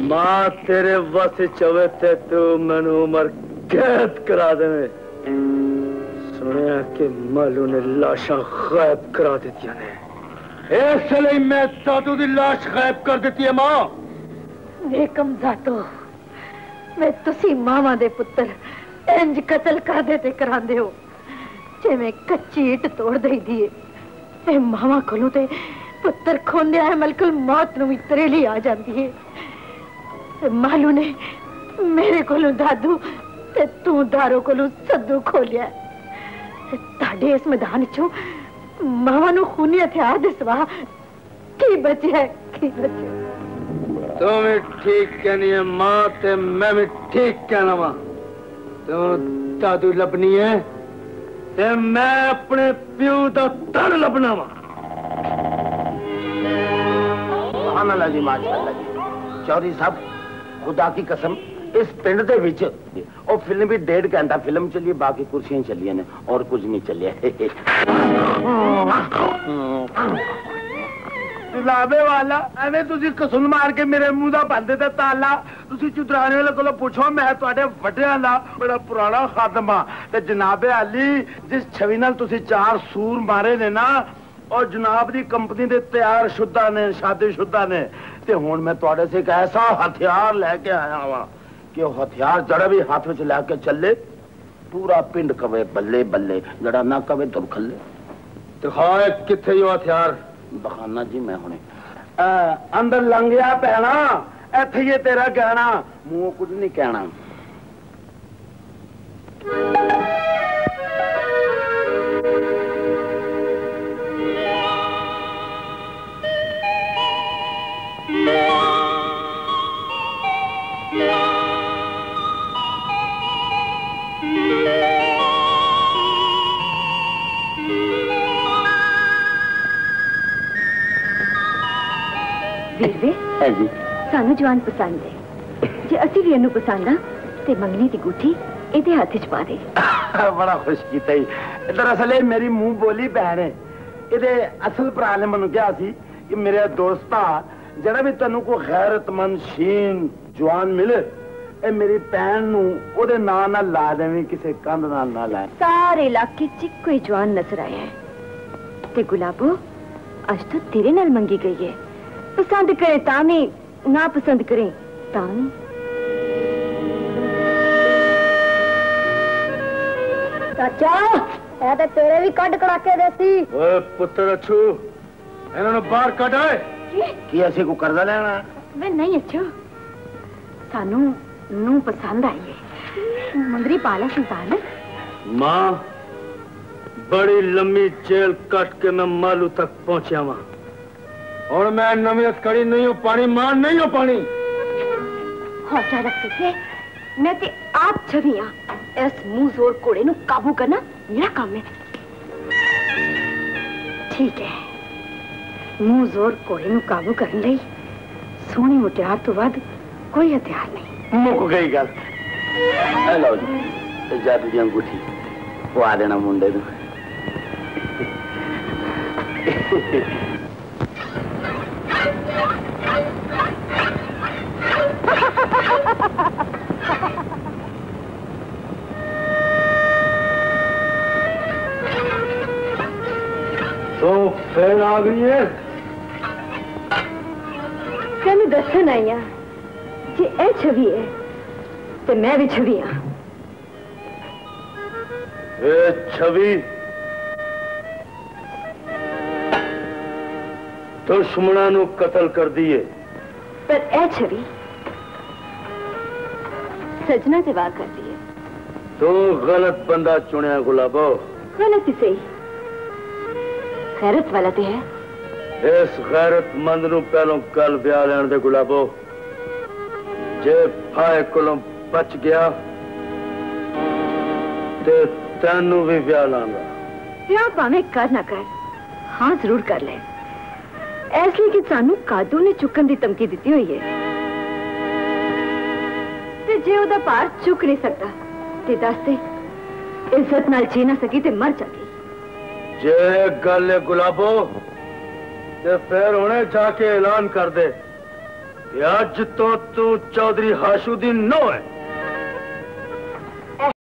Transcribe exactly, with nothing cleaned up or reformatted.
मां तेरे वस चवे थे तू मैनू उमर कैद करा दे। सुनिया कि मालू ने लाशा गायब करा दी ने, इसलिए मैं दादू की लाश गायब कर दी है। मां वेकम जातो मैं तुसी मावा दे पुत्र इंज कतल कर देते करांदे हो जिवें कच्ची ईट तोड़ दई दी है। मावा कोलों ते पुत्र खोंदे है मलकुल मौत नूं भी तरेली आ जाती है। मालू ने मेरे कोलों दादू ते तू दारो कोलों सद्दू खोलिया। ताडे इस मैदान चो मावा नूं खूनी हथियार दे सिवा की बचे है की बचे। तुम ठीक कहनी है मां ते मैं भी ठीक कहना वा। तू दादू लबनी है ते मैं अपने प्यो दा धन लबना वा। सुभान अल्लाह जी, माशाअल्लाह जी। चौधरी साहब खुदा की कसम इस पिंड दे विच और फिल्म भी डेढ़ घंटा फिल्म चली, बाकी कुर्सियां चलियां ने और कुछ नहीं चलिया। लावे वाला एवें तुसी कसुन मार के मेरे मुंह दा बंद ते ताला। तुसी चुतराने वाले कोलों पुछो, मैं तुहाडे वड्डियां दा बड़ा पुराना खादमा ते जनाबे अली जिस छवि नाल तुसी चार सूर मारे ने ना, और जनाब दी कंपनी दे तैयार शुदा ने, शादी शुदा ने, ते हुण मैं तुहाडे से एक ऐसा हथियार लेके आया वा कि वो हथियार जड़ा भी हाथ में लेके चले पूरा पिंड कवे बल्ले बल्ले, जड़ा ना कवे दुरखले। दिखाए किथे यो हथियार? बखाना जी मैं हुणे अंदर लंघिया पैना, इत्थे ये तेरा गहना, मुंह कुछ नहीं कहना। जी सानू जवान पसंद है, जे असी भी इन्हू पसंद आ ते मंगनी दी गुठी इहदे हाथ च पा दे। बड़ा खुश कीता ही। दरअसल मेरी मुंह बोली बहन है। इहदे असल भरा ने मैनू कहा सी कि मेरे दोस्ता जड़ा भी तेनू कोई गैरतमंद शीन जवान मिले ए मेरी भैन नू ओदे नां नाल ला देवीं, किसे कंध नाल ना लाए। सारे इलाके च कोई जवान नजर आया है ते गुलाबो आज तो तेरे नाल मंगी गई है। पसंद करे तानी, ना पसंद करे तानी। चाचा ऐ ते तेरे भी कट कड़ाके देती। ओए पुत्र अच्छू इन्होंने बाहर कट आए की ऐसे को कर्जा लेना? वे नहीं अच्छू, सानू नू पसंद आई है मुंदरी पाला सुल्तान। मां बड़ी लंबी जेल कट के मैं मालू तक पहुंचा वहां और मैं नमियत कड़ी नहीं हो पानी, मान नहीं हो पानी। हौसला रखते थे मैं ते आप छवियां इस मुंह जोर कोड़े नु काबू करना मेरा काम है। ठीक है, मुंह जोर कोड़े नु काबू करने लई सोहनी मुटियार तो बाद कोई हथियार नहीं। मुक गई गल। ए लो जी जादू दी अंगूठी पवा देना मुंडे नू। तो फिर आ गई है तेन दसन आई हाँ जे ए छवि है तो मैं भी छवि हाँ। ए छवि दुश्मना नू कतल कर दिए पर ए छवि सजना से वार कर दिए। तो गलत बंदा चुनिया गुलाबो। गलत ही सही, गैरत वाला तो है। इस गैरतमंद नू पहलों कल ब्याह लैण दे गुलाबो, जे फाए कोलों बच गया ते तैनू भी ब्याह लांगा। ब्याह भावें कर ना कर, हाँ जरूर कर ले, इसलिए कि सानू कादू ने चुकन की धमकी दी हुई है ते जे ओदा भार चुक नहीं सकता ते दस दे इज्जत नाल जी ना सकी ते मर जागी। जे गल गुलाबो ते फिर उन्हें जाके ऐलान कर दे अज तो तू चौधरी हाशू दी नो है।